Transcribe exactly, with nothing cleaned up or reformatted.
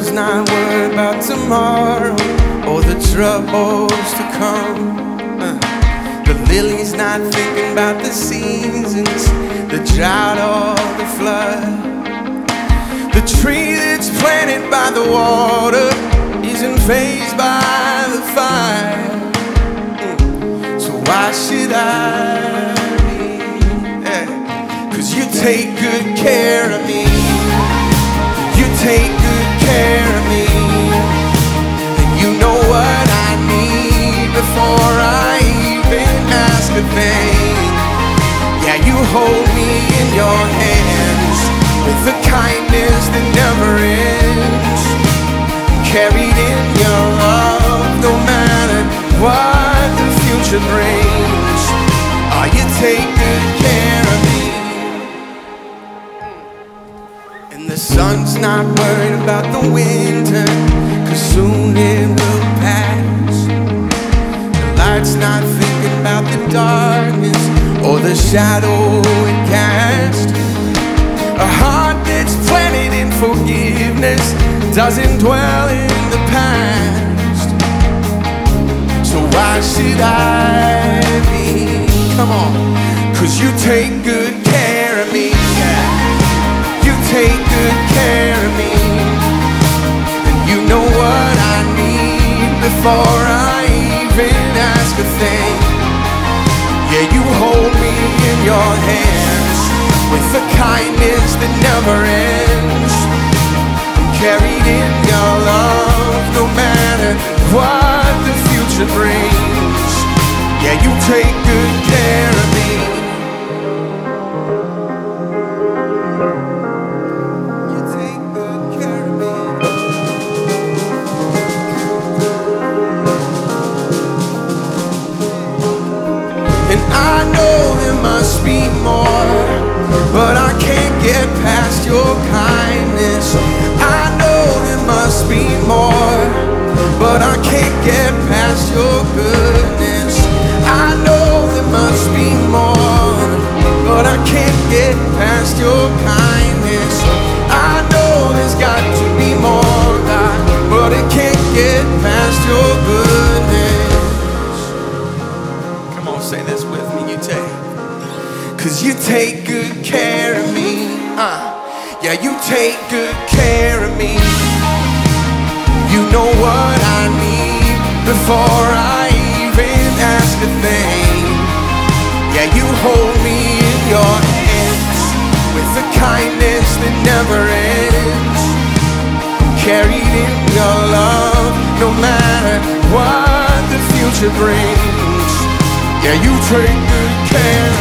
sun's not worried about tomorrow or the troubles to come. uh, The lily's not thinking about the seasons, the drought or the flood. The tree that's planted by the water isn't fazed by the fire. So why should I be? Yeah. Cause you take good care of me. You take good care of me. And you know what I need before I even ask a thing. Yeah, you hold me in your hands with a kindness that never ends, carried in your love no matter what the future brings. Oh, you take good care of me. And the sun's not worried about the winter, cause soon it will pass. The light's not thinking about the darkness or the shadow it casts. A heart that's planted in forgiveness doesn't dwell in the past. So why should I be? Come on. Cause you take good care of me. Yeah. You take good care of me. And you know what I need before I even ask a thing. Yeah, you hold me in your hands with a kindness that never ends, carried in your love no matter what the future brings. Yeah, you take good care of me. You take good care of me. And I know there must be more, but I can't get past your kindness. I know there must be more, but I can't get past your goodness. I know there must be more, but I can't get past your kindness. I know there's got to be more, God, but it can't get past your goodness. Come on, say this with me, you take. Cause you take good care of me. uh, Yeah, you take good care of me. You know what I need before I even ask a thing. Yeah, you hold me in your hands with a kindness that never ends, carried in your love no matter what the future brings. Yeah, you take good care